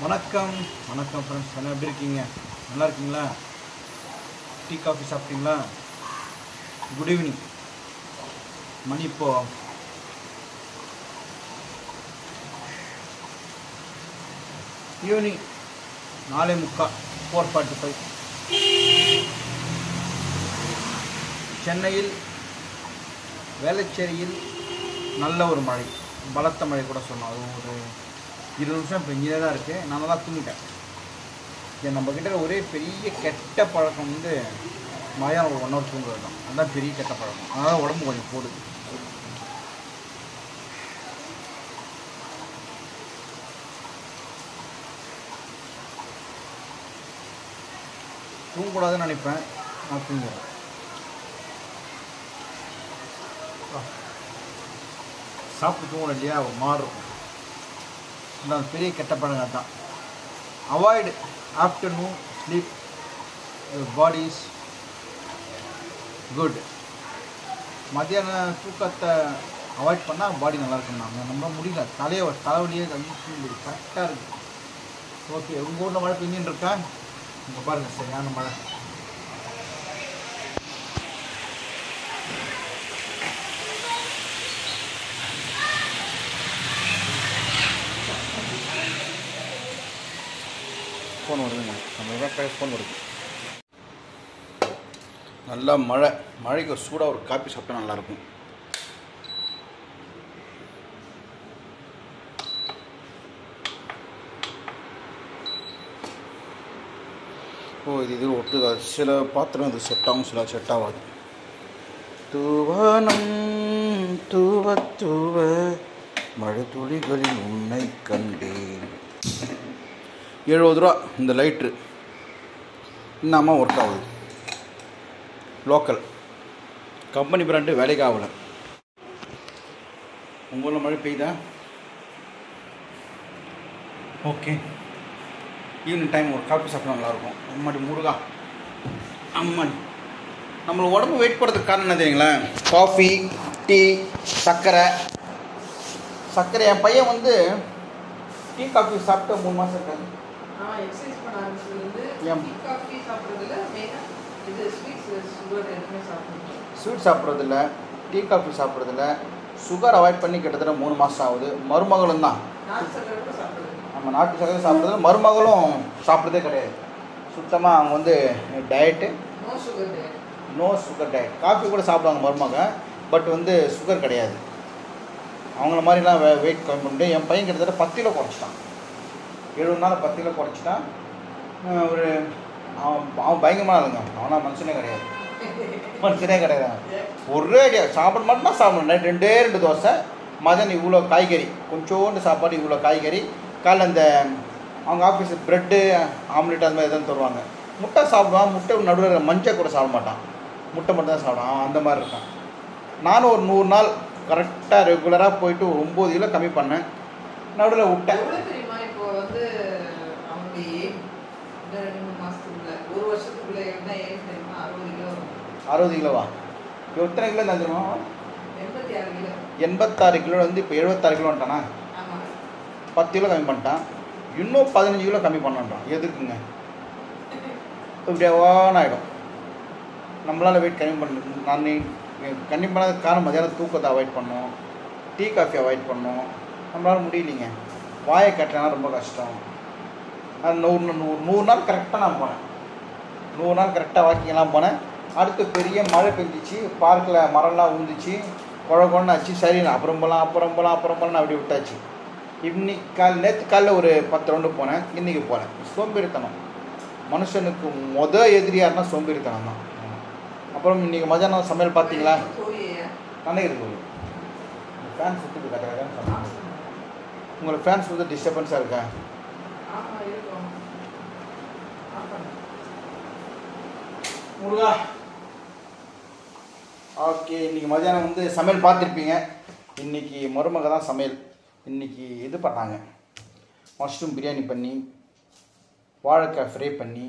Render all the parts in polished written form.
வணக்கம் வணக்கம் ஃப்ரெண்ட்ஸ், என்ன எப்படி இருக்கீங்க? நல்லா இருக்கீங்களா? டீ காஃபி சாப்பிட்டீங்களா? Good evening. மணி இப்போ ஈவினிங் 4:45 4:45. சென்னையில் வேளச்சேரியில் நல்ல ஒரு மழை, பலத்த மழை கூட சொன்னோம். அது ஒரு 20 நிமிஷம் இப்போ இங்கே தான் இருக்குது. நான் நல்லா தூங்கிட்டேன். இது நம்மக்கிட்ட ஒரே பெரிய கெட்ட பழக்கம் வந்து மழையாக ஒரு 1 ஹவர் தூங்குறது தான். அதுதான் பெரிய கெட்ட பழக்கம். அதனால் உடம்பு கொஞ்சம் போடுது. தூங்கக்கூடாதுன்னு நினைப்பேன், நான் தூங்குவேன். சாப்பிட்டு தூங்கணும் இல்லையா, ஒரு மாதிரி இருக்கும். அந்த பெரிய கெட்ட பழக்கம் தான். Avoid afternoon sleep, body is good. மத்தியான தூக்கத்தை அவாய்ட் பண்ணால் பாடி நல்லா இருக்கும். நம்ம முடியல, தலைவலியே கரெக்டாக இருக்குது. ஓகே, உங்கள் ஊரில் மழை பெஞ்சின்னு இருக்கா? இங்கே பாருங்கள், சரியான மழை. ஃபோன் வருதுங்க, நம்ம ஃபோன் வருது. நல்லா மழைக்கு சூடாக ஒரு காப்பி சாப்பிட்டா நல்லாயிருக்கும். இது ஒட்டுக்காது. சில பாத்திரம் இது செட் ஆகும், சில செட் ஆகாது. தூவானம் தூவ தூவ மழை துளிகளில் உன்னை கண்டேன். 70 ரூபா இந்த லைட்ரு. இன்னமா ஒர்க் ஆகுது. லோக்கல் கம்பெனி பிராண்டு, வேலைக்கு ஆகலை. உங்கள் ஊரில் மழை பெய்யுதா? ஓகே, ஈவினிங் டைம் ஒரு காஃபி சாப்பிட்டா நல்லாயிருக்கும். அம்மாடி முருகா, அம்மாடி. நம்மளுக்கு உடம்பு வெயிட் போடுறதுக்கு காரணம் என்ன தெரியுங்களா? காஃபி, டீ, சர்க்கரை. என் பையன் வந்து டீ காஃபி சாப்பிட்டு 3 மாதம் இருக்காது. எக்ஸசைஸ் பண்ண ஆரம்பிச்சதுலேருந்து டீ காஃபி சாப்பிட்றதுல மெயினாக இது சுகர் எதுவுமே ஸ்வீட் சாப்பிட்றதில்ல, டீ காஃபி சாப்பிட்றதில்ல, சுகர் அவாய்ட் பண்ணி கிட்டத்தட்ட 3 மாதம் ஆகுது. மருமகளும் தான். நம்ம நாட்டு சக்கரை சாப்பிட்றதுல மருமகளும் சாப்பிட்றதே கிடையாது. சுத்தமாக அவங்க வந்து diet, no sugar diet. Coffee கூட சாப்பிடுவாங்க மருமக, பட் வந்து சுகர் கிடையாது. அவங்கள மாதிரிலாம் வெயிட் கம்மி பண்ணிட்டு என் பையன் கிட்டத்தட்ட 10 கிலோ குறைச்சிட்டான். 70 நாள் 10 கிலோ குறைச்சிட்டான். ஒரு அவன் பயங்கரமாக இல்லைங்க. அவனா மனுஷனே கிடையாது. ஒரே ஐடியா சாப்பிட மாட்டோம்னா சாப்பிடணும். நைட் 2 தோசை, மதியம் இவ்வளோ காய்கறி, கொஞ்சோண்டு சாப்பாடு, இவ்வளோ காய்கறி. காலைல இந்த அவங்க ஆஃபீஸு ப்ரெட்டு ஆம்லேட் அது மாதிரி எதுவும் தருவாங்க. முட்டை சாப்பிடுவான். முட்டை நடுவில் மஞ்சள் கூட சாப்பிட மாட்டான். முட்டை மட்டும் தான் சாப்பிடுவான். அந்த மாதிரி இருக்கான். நானும் ஒரு 100 நாள் கரெக்டாக ரெகுலராக போயிட்டு ஒரு 9 கிலோ கம்மி பண்ணேன். நடுவில் விட்டேன். இப்போ வந்து அவங்க 2-3 மாதத்துக்குள்ள, ஒரு வருஷத்துக்குள்ள என்ன ஏன் தெரியுமா? 60 கிலோ. 60 கிலோவா? இப்போ எத்தனை கிலோ தான் தெரியுமா? 86 கிலோ. 86 கிலோ வந்து இப்போ 76 கிலோ வந்துட்டானா? 10 கிலோ கம்மி பண்ணிட்டான். இன்னும் 15 கிலோ கம்மி பண்ணான்றான். எதுக்குங்க? இப்படியே ஆகிடும். நம்மளால் வெயிட் கம்மி பண்ண. நான் கம்மி பண்ணாத காரணம் மதியானம் தூக்கத்தை அவாய்ட் பண்ணோம், டீ காஃபி அவாய்ட் பண்ணோம். நம்மளால் முடியலைங்க. வாயை கட்டலைன்னா ரொம்ப கஷ்டம். அது 100 நாள் கரெக்டாக நான் போனேன். 100 நாள் கரெக்டாக வாக்கிங்கெல்லாம் போனேன். அடுத்து பெரிய மழை பெஞ்சிச்சு. பார்க்கில் மரம்லாம் ஊந்துச்சு, குழன்னு ஆச்சு. சரி, நான் அப்புறம் போகலாம் நான் அப்படி விட்டாச்சு. இன்னைக்கு நேற்று காலையில் ஒரு 10 ரவுண்டு போனேன். இன்றைக்கி போனேன். சோம்பேறித்தனம் மனுஷனுக்கு எதிரியாருன்னா சோம்பேறித்தனம் தான். அப்புறம் இன்றைக்கி மதியானம் சமையல் பார்த்தீங்களா? நல்லா இருக்கு. ஃபேன் சுற்றுது கரெக்டாக சொன்னாங்க. உங்களுக்கு ஃபேன்ஸ் வந்து டிஸ்டர்பன்ஸாக இருக்கா? முருகா. ஓகே, இன்றைக்கி மதியானம் வந்து சமையல் பார்த்துருப்பீங்க. இன்றைக்கி மருமக தான் சமையல். இன்றைக்கி இது பண்ணாங்க, மஷ்ரூம் பிரியாணி பண்ணி, வாழைக்காய் ஃப்ரை பண்ணி,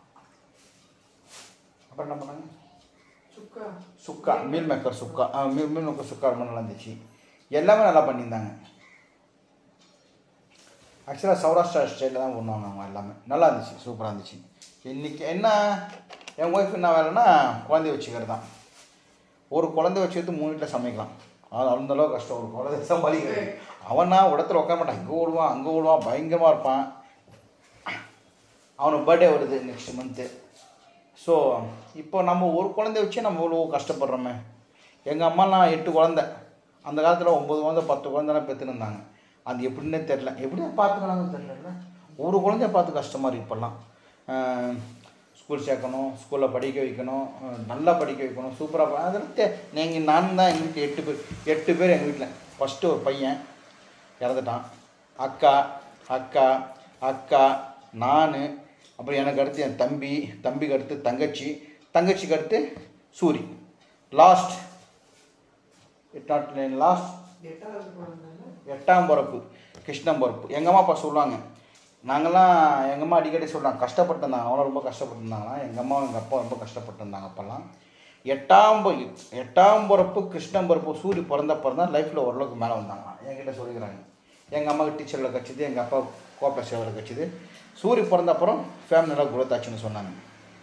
அப்புறம் என்ன பண்ணாங்க? Chukka, meal maker chukka. Meal maker chukka ரொம்ப நல்லா இருந்துச்சு. எல்லாமே நல்லா பண்ணியிருந்தாங்க. ஆக்சுவலாக சௌராஷ்டிரா ஸ்டைலில் தான் பண்ணுவாங்க அவங்க எல்லாமே. நல்லா இருந்துச்சு, சூப்பராக இருந்துச்சு. இன்றைக்கி என்ன என் ஒய்ஃப் என்ன வேலைன்னா குழந்தைய வச்சுக்கிறது தான். ஒரு குழந்தைய வச்சுக்கிட்டு 3 வீட்டில் சமைக்கலாம். அது அந்தளவுக்கு கஷ்டம். ஒரு குழந்தைய சமாளிக்கிறது. அவனா இடத்துல உட்கார மாட்டான், இங்கே ஓடுவான் அங்கே ஓடுவான், பயங்கரமாக இருப்பான். அவனுக்கு பர்த்டே வருது நெக்ஸ்ட் மந்த்து. ஸோ இப்போ நம்ம ஒரு குழந்தைய வச்சு நம்ம இவ்வளோ கஷ்டப்படுறோமே. எங்கள் அம்மாலாம் 8 குழந்தை, அந்த காலத்தில் 9 குழந்தை 10 குழந்தைலாம் பெற்றுன்னு இருந்தாங்க. அது எப்படின்னே தெரில, எப்படியா பார்த்துக்கலாங்கன்னு தெரியல. ஒரு குழந்தைய பார்த்து கஷ்டமாக இருக்குது இப்போல்லாம். ஸ்கூல் சேர்க்கணும், ஸ்கூலில் படிக்க வைக்கணும், நல்லா படிக்க வைக்கணும், சூப்பராக. அதெல்லாம் நான் தான் எங்கள் வீட்டில் 8 பேர் எங்கள் வீட்டில். ஃபஸ்ட்டு ஒரு பையன் இறந்துட்டான், அக்கா அக்கா அக்கா நான், அப்புறம் எனக்கு அடுத்து என் தம்பி, தம்பிக்கு அடுத்து தங்கச்சி, தங்கச்சிக்கு அடுத்து சூரி. லாஸ்ட் 8ஆம் பிறப்பு கிருஷ்ணம் பிறப்பு. எங்கள் அம்மா அப்பா சொல்லுவாங்க, நாங்கள்லாம் எங்கள் அம்மா அடிக்கடி சொல்கிறாங்க கஷ்டப்பட்டுருந்தாங்க. அவங்களும் ரொம்ப கஷ்டப்பட்டுருந்தாங்கன்னா எங்கள் அம்மா எங்கள் அப்பா ரொம்ப கஷ்டப்பட்டுருந்தாங்க அப்போல்லாம். 8ஆம் பிறப்பு கிருஷ்ணம் பிறப்பு சூரி பிறந்தப்பறம் தான் லைஃப்பில் ஓரளவுக்கு மேலே வந்தாங்களாம். என்கிட்ட சொல்லிக்கிறாங்க. எங்கள் அம்மாவுக்கு டீச்சரில் கட்சிது, எங்கள் அப்பா கோப்பை சேவரில் கட்சிது. சூரி பிறந்தப்புறம் ஃபேமிலி நல்லா குரோத் ஆச்சுன்னு சொன்னாங்க.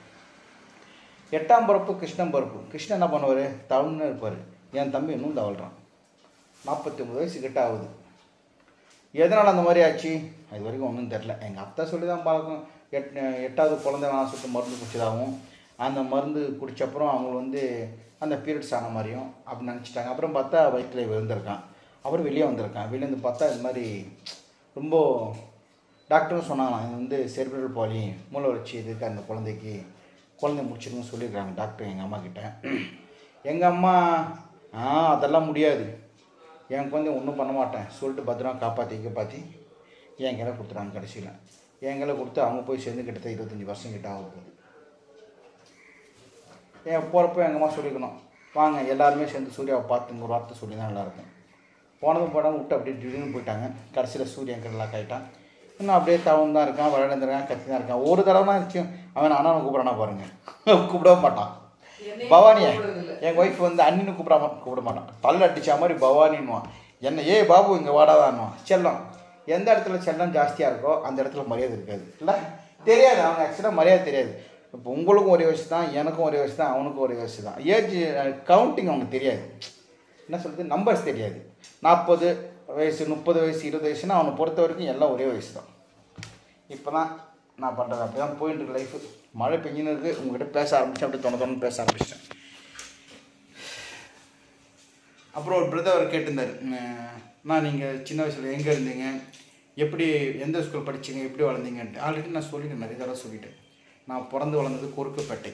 8ஆம் பிறப்பு கிருஷ்ணம் பிறப்பு. கிருஷ்ணன் என்ன பண்ணுவார், தவழ்னு இருப்பார். என் தம்பி இன்னும் தவழ்கிறான். 49 வயசு கிட்ட ஆகுது. எதனால் அந்த மாதிரி ஆச்சு அது வரைக்கும் ஒன்றும் தெரில. எங்கள் அத்தை சொல்லி தான் பழக்கம். 8ஆவது குழந்தை வேணாம் சொல்லிட்டு மருந்து குடிச்சதாகவும், அந்த மருந்து குடித்தப்புறம் அவங்க அந்த பீரியட்ஸ் ஆன மாதிரியும் அப்படி நினச்சிட்டாங்க. அப்புறம் பார்த்தா வயிற்றில் விழுந்திருக்கான். அப்புறம் வெளியே வந்திருக்கான். வெளியே வந்து பார்த்தா இது மாதிரி ரொம்ப டாக்டரும் சொன்னாங்களாம், இது செரிப்ரல் பாலி, மூளை வளர்ச்சி இதுக்கு அந்த குழந்தை முடிச்சிருக்குன்னு சொல்லியிருக்காங்க டாக்டர் எங்கள் அம்மா கிட்ட. எங்கள் அம்மா அதெல்லாம் முடியாது, என் குழந்தை ஒன்றும் பண்ண மாட்டேன் சொல்லிட்டு பத்திரமா காப்பாற்றி என் கையில் கொடுத்துறாங்க. கடைசியில் என் கையில் கொடுத்து அவங்க போய் சேர்ந்து கிட்டத்தட்ட 25 வருஷம் கிட்ட ஆக போகுது. என் போகிறப்போ எங்கள் அம்மா சொல்லிக்கணும், வாங்க எல்லாருமே சேர்ந்து சூர்யாவை பார்த்துங்க ஒரு வார்த்தை சொல்லி தான் நல்லாயிருக்கும். போனதும் போடாமல் விட்டு அப்படியே திடீர்னு போயிட்டாங்க. கடைசியில் சூரியன் கிட்ட ஆகிட்டான். இன்னும் அப்படியே தவன் தான் இருக்கான், விளையாண்டுருக்கான், கத்தி தான் இருக்கான். ஒரு தடவை தான் இருந்துச்சு அவன் அண்ணாவை கூப்பிட்றானா பாருங்கள், கூப்பிடவே மாட்டான். பவானியை எங்கள் ஒய்ஃப் அண்ணின்னு கூப்பிட மாட்டான். தள்ள அடிச்சா மாதிரி பவானின்னுவான். என்ன பாபு இங்கே வாடாதான்னுவான். செல்லம் எந்த இடத்துல செல்லம் ஜாஸ்தியாக இருக்கோ அந்த இடத்துல மரியாதை இருக்காது. இல்லை தெரியாது, அவங்க ஆக்சுவலாக மரியாதை தெரியாது. இப்போ உங்களுக்கும் ஒரே வயசு தான், எனக்கும் ஒரே வயசு தான், அவனுக்கும் ஒரே வயசு தான். ஏஜ் கவுண்டிங் அவனுக்கு தெரியாது. என்ன சொல்கிறது, நம்பர்ஸ் தெரியாது. 40 வயசு 30 வயசு 20 வயசுன்னா அவனை பொறுத்த வரைக்கும் எல்லாம் ஒரே வயசு தான். இப்போ தான் நான் பண்ணுறது அப்படி தான் போயிட்டு இருக்கு லைஃபு. மழை பெஞ்சின்னு இருக்குது. உங்கள்கிட்ட பேச ஆரம்பித்தேன், அப்படி தொண பேச ஆரம்பிச்சிட்டேன். அப்புறம் ஒரு பிரதர் கேட்டிருந்தார், நான் நீங்கள் சின்ன வயசில் எங்கே இருந்தீங்க, எப்படி எந்த ஸ்கூல் படிச்சிங்க, எப்படி வளர்ந்தீங்கன்ட்டு. ஆல்ரெடி நான் சொல்லிட்டேன், நிறைய தடவை சொல்லிட்டேன். நான் பிறந்து வளர்ந்தது குறுக்குப்பேட்டை,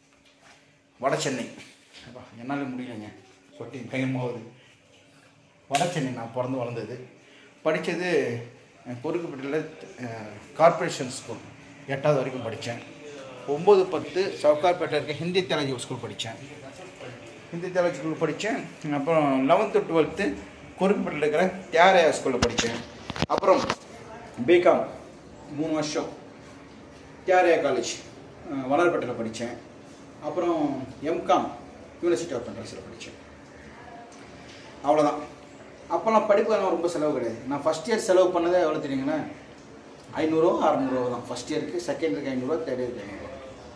வட சென்னை. என்னால் முடியலைங்க, சொட்டி பயமாகுது. வட சென்னை நான் பிறந்து வளர்ந்தது. படித்தது குறுக்குப்பேட்டையில் கார்ப்பரேஷன் ஸ்கூல் 8ஆவது வரைக்கும் படித்தேன். 9, 10 சவுகார்பேட்டை இருக்க ஹிந்தி தேலஜி ஸ்கூல் படித்தேன். ஹிந்தி தேலஜி ஸ்கூல் படித்தேன். அப்புறம் 11th 12th குறுக்குப்பேட்டையில் இருக்கிற தியாரையா ஸ்கூலில் படித்தேன். அப்புறம் பிகாம் 3 வருஷம் தியாரையா காலேஜ் வளர்பேட்டையில் படித்தேன். அப்புறம் எம்காம் யூனிவர்சிட்டி ஆஃப் மெட்ராஸில் படித்தேன். அவ்வளோதான். அப்போல்லாம் படிப்புக்கான ரொம்ப செலவு கிடையாது. நான் ஃபஸ்ட் இயர் செலவு பண்ணதே எவ்வளோ தெரியுங்கன்னா 500 600 தான். ஃபஸ்ட் இயருக்கு, செகண்ட் இயருக்கு 500, தேர்ட் இயருக்கு 500.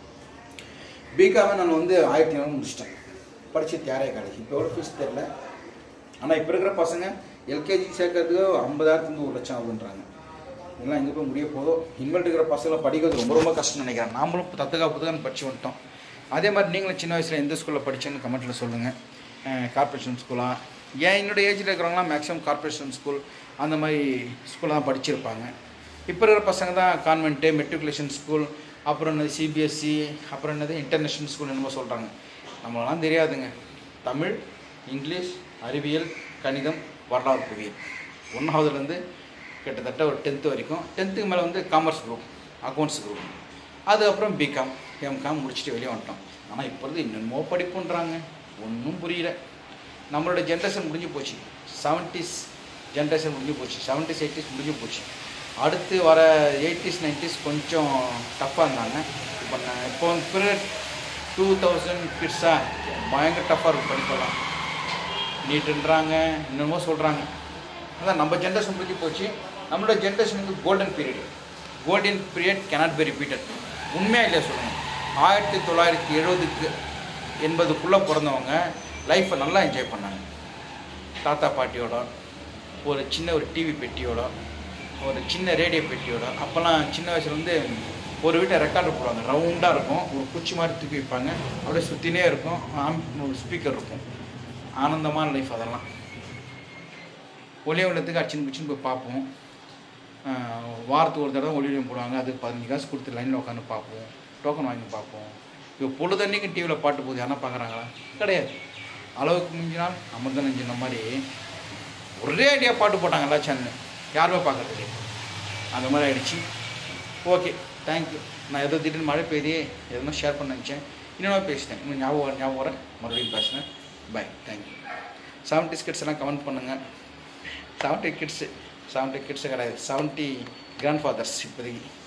பிகாமே நான் 1500 முடிச்சிட்டேன். படித்து தியாரையா காலேஜ். இப்போ எவ்வளோ ஃபீஸ் தெரில. ஆனால் இப்போ இருக்கிற பசங்க எல்கேஜி சேர்க்கறதுக்கு 50,000 1 லட்சம் ஆகுன்றாங்க. இதெல்லாம் எங்கே போய் முடிய போதும். இனிமேல் இருக்கிற பசங்களை படிக்கிறது ரொம்ப ரொம்ப கஷ்டம்னு நினைக்கிறேன். நாமளும் தத்துக்காப்புதான் படித்து வந்துட்டோம். அதே மாதிரி நீங்களும் சின்ன வயசில் எந்த ஸ்கூலில் படித்தேன்னு கமெண்ட்டில் சொல்லுங்கள். கார்ப்பரேஷன் ஸ்கூலாக, என்னோடய ஏஜில் இருக்கிறவங்களாம் மேக்ஸிமம் கார்ப்பரேஷன் ஸ்கூல் அந்த மாதிரி ஸ்கூலில் தான் படிச்சிருப்பாங்க. இப்போ இருக்கிற பசங்க தான் கான்வென்ட்டு, மெட்ரிகுலேஷன் ஸ்கூல், அப்புறம் என்னது சிபிஎஸ்சி, அப்புறம் என்னது இன்டர்நேஷ்னல் ஸ்கூல் என்னமோ சொல்கிறாங்க. நம்மளாம் தெரியாதுங்க. தமிழ், இங்கிலீஷ், அறிவியல், கணிதம், வரலாறு, புவியியல் 1ஆவதுலேருந்து கிட்டத்தட்ட ஒரு 10th வரைக்கும். 10th மேலே காமர்ஸ் குரூப், அக்கௌண்ட்ஸ் குரூப். அதுக்கப்புறம் பிகாம், எம்காம் முடிச்சுட்டு வெளியே வந்துட்டோம். ஆனால் இப்போ இன்னுமோ படிப்புன்றாங்க, ஒன்றும் புரியல. நம்மளோட ஜென்ரேஷன் முடிஞ்சு போச்சு. 70s ஜென்ரேஷன் முடிஞ்சு போச்சு. 70s 80s முடிஞ்சு போச்சு. அடுத்து வர 80s 90s கொஞ்சம் டஃப்பாக இருந்தாங்க. இப்போ 2000 கிட்ஸாக பயங்கர டஃப்பாக இருக்கும் படிப்பெல்லாம். நீட்டுன்றாங்க, இன்னமும் சொல்கிறாங்க. அதான் நம்ம ஜென்ரேஷன் முடிஞ்சு போச்சு. நம்மளோட ஜென்ரேஷனுக்கு golden period cannot be repeated. உண்மையாக இல்லையா சொல்லணும். 1970 80க்குள்ளே பிறந்தவங்க லைஃப்பை நல்லா என்ஜாய் பண்ணாங்க. தாத்தா பாட்டியோட ஒரு சின்ன ஒரு டிவி பெட்டியோட ஒரு சின்ன ரேடியோ பெட்டியோட. அப்போல்லாம் சின்ன வயசுல வந்து ஒரு வீட்டை ரெக்கார்டர் போடுவாங்க, ரவுண்டாக இருக்கும், ஒரு குச்சி மாதிரி தூக்கி வைப்பாங்க, அப்படியே சுற்றினே இருக்கும், ஒரு ஸ்பீக்கர் இருக்கும். ஆனந்தமான லைஃப் அதெல்லாம். ஒளியவளத்துக்கு அச்சின் பிச்சின்னு போய் பார்ப்போம். வாரத்துக்கு ஒரு தடவை ஒளியம் போடுவாங்க, அதுக்கு 15 காசு கொடுத்து லைனில் உட்காந்து பார்ப்போம், டோக்கன் வாங்கி பார்ப்போம். இப்போ பொழுதன்னைக்கு டிவியில் பாட்டு போகுது, யாரா பார்க்குறாங்களா? கிடையாது. அளவுக்கு மிஞ்சினால் அமிர்தம் நெஞ்சின மாதிரி ஒரே ஐடியா பாட்டு போட்டாங்க எல்லா சேனல், யாருமே பார்க்குறது கிடையாது. அந்த மாதிரி ஆகிடுச்சு. Okay, thank you. நான் ஏதோ திடீர்னு மழை பெய்தே எதுனா ஷேர் பண்ண நினச்சேன், இன்னொன்று பேசிட்டேன். இன்னும் ஞாபகம் வரேன், மறுபடியும் பேசினேன். Bye, thank you. 70s கிட்ஸ் எல்லாம் கமெண்ட் பண்ணுங்கள். 70 கிட்ஸு கிடையாது, 70 கிராண்ட் ஃபாதர்ஸ் இப்போதைக்கு.